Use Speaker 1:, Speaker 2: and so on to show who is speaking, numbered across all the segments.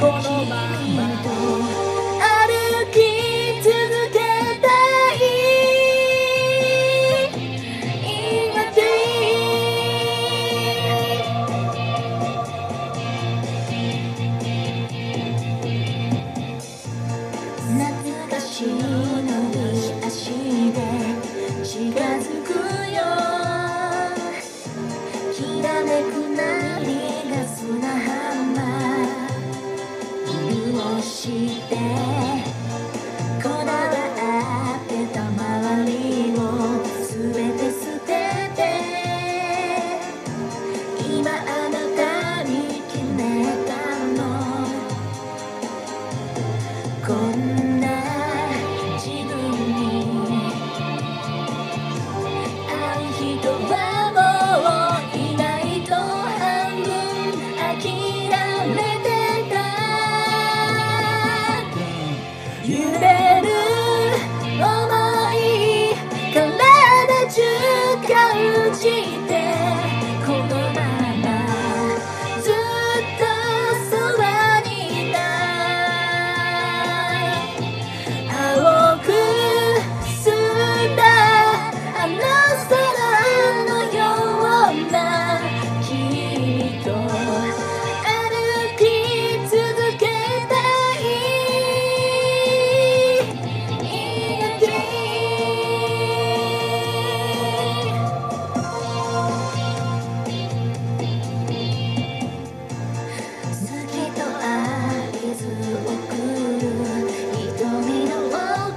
Speaker 1: このまま歩き続けたい今で懐かしいのに足で近づくよきらめくなりが砂浜犬をしてこだわってた周りを全て捨てて今あなたに決めたのこんな自分に会う人はもういないと半分諦めてた揺れる想い体中感じてこのままずっとそばにいたい青く澄んだあの空のような君と歩き続けたい今で月と合図送る瞳の奥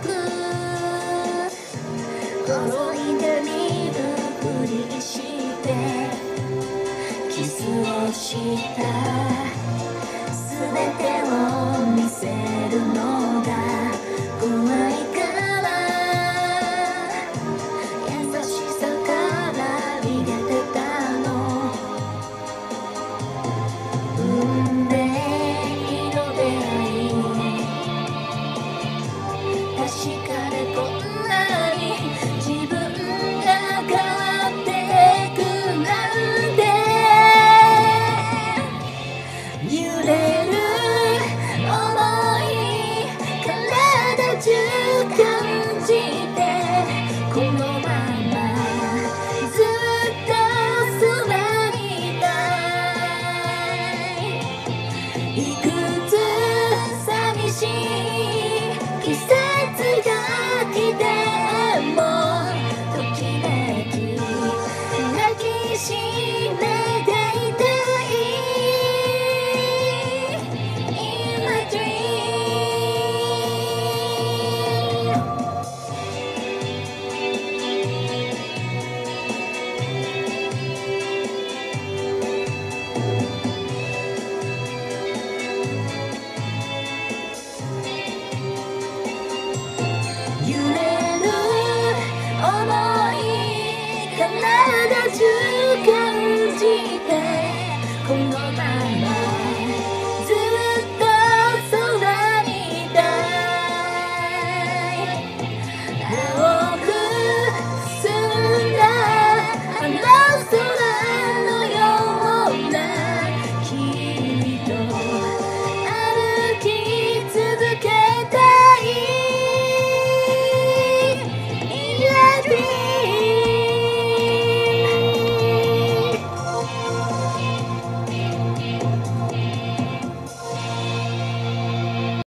Speaker 1: 覗いてみるふりしてキスをした全てを見せるのが怖いから優しさから逃げてたの運命の出会い確かでこんなに自分が変わってくなんて揺れる想い体中感じてこのままずっとそばにいたいいくつ寂しい季節